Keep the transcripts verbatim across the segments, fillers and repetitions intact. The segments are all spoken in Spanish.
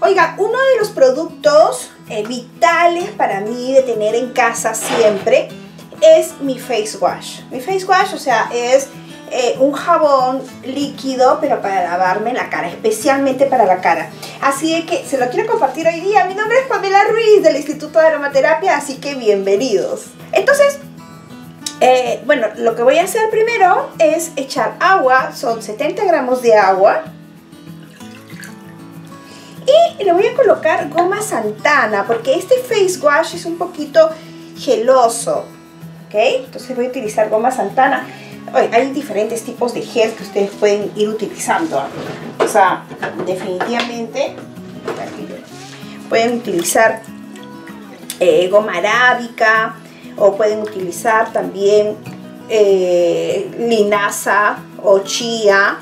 Oiga, uno de los productos eh, vitales para mí de tener en casa siempre es mi face wash. Mi face wash, o sea, es eh, un jabón líquido, pero para lavarme la cara, especialmente para la cara. Así de que se lo quiero compartir hoy día. Mi nombre es Pamela Ruiz del Instituto de Aromaterapia, así que bienvenidos. Entonces, eh, bueno, lo que voy a hacer primero es echar agua, son setenta gramos de agua. Y le voy a colocar goma Santana, porque este face wash es un poquito geloso, ¿ok? Entonces voy a utilizar goma Santana. Oye, hay diferentes tipos de gel que ustedes pueden ir utilizando. O sea, definitivamente pueden utilizar eh, goma arábica, o pueden utilizar también eh, linaza o chía.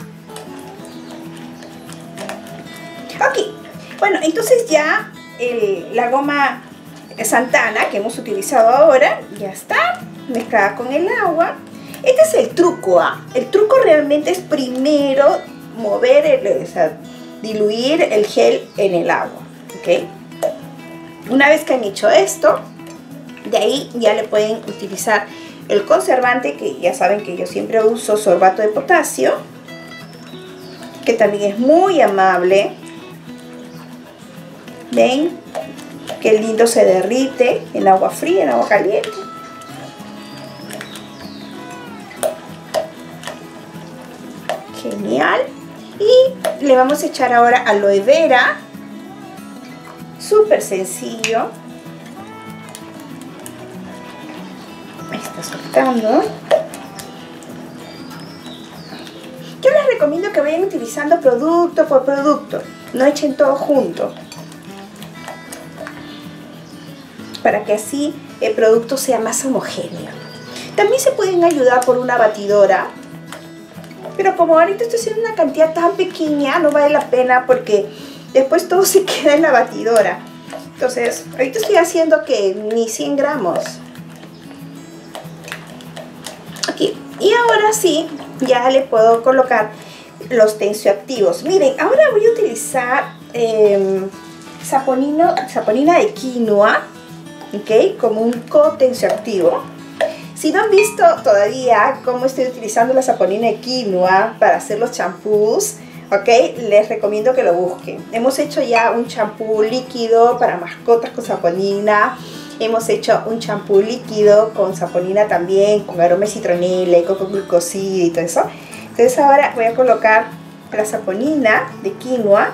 Ok. Bueno, entonces ya el, la goma Santana que hemos utilizado ahora ya está mezclada con el agua. Este es el truco. ¿eh? El truco realmente es primero mover, el, o sea, diluir el gel en el agua. ¿Okay? Una vez que han hecho esto, de ahí ya le pueden utilizar el conservante, que ya saben que yo siempre uso sorbato de potasio, que también es muy amable. ¿Ven? Qué lindo se derrite en agua fría, en agua caliente. Genial. Y le vamos a echar ahora aloe vera. Súper sencillo. Me está soltando. Yo les recomiendo que vayan utilizando producto por producto. No echen todo junto, para que así el producto sea más homogéneo. También se pueden ayudar por una batidora, pero como ahorita estoy haciendo una cantidad tan pequeña, no vale la pena porque después todo se queda en la batidora. Entonces, ahorita estoy haciendo que ni cien gramos. Aquí. Y ahora sí, ya le puedo colocar los tensioactivos. Miren, ahora voy a utilizar eh, saponino, saponina de quinoa. ¿Ok? Como un co-tensioactivo. Si no han visto todavía cómo estoy utilizando la saponina de quinoa para hacer los champús, ¿ok? Les recomiendo que lo busquen. Hemos hecho ya un champú líquido para mascotas con saponina. Hemos hecho un champú líquido con saponina también, con aroma de citronela y coco glucosida y todo eso. Entonces ahora voy a colocar la saponina de quinoa.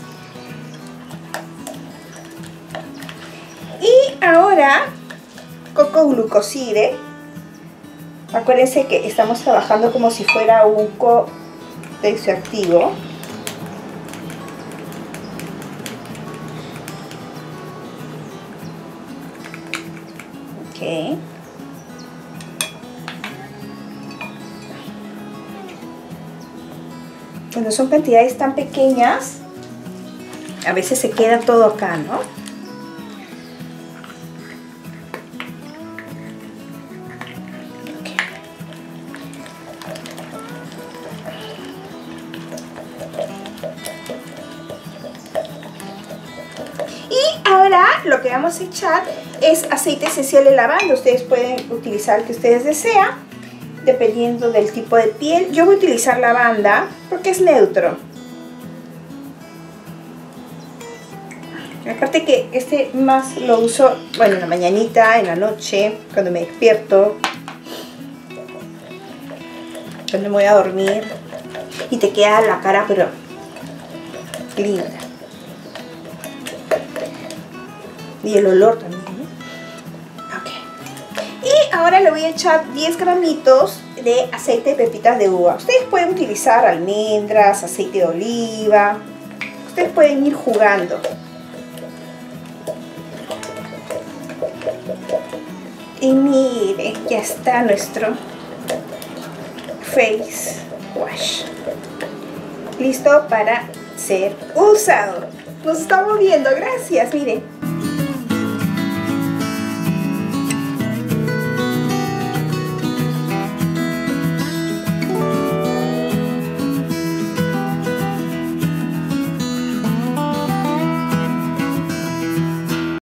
Y ahora, coco glucoside. Acuérdense que estamos trabajando como si fuera un co-tensioactivo. Ok. Cuando son cantidades tan pequeñas, a veces se queda todo acá, ¿no? Lo que vamos a echar es aceite esencial de lavanda. Ustedes pueden utilizar el que ustedes desean, dependiendo del tipo de piel. Yo voy a utilizar lavanda porque es neutro. Aparte que este más lo uso, bueno, en la mañanita, en la noche, cuando me despierto, cuando me voy a dormir. Y te queda la cara, pero linda. Y el olor también, ¿no? Ok. Y ahora le voy a echar diez gramitos de aceite de pepitas de uva. Ustedes pueden utilizar almendras, aceite de oliva. Ustedes pueden ir jugando. Y miren, ya está nuestro face wash. Listo para ser usado. Nos estamos viendo, gracias, miren.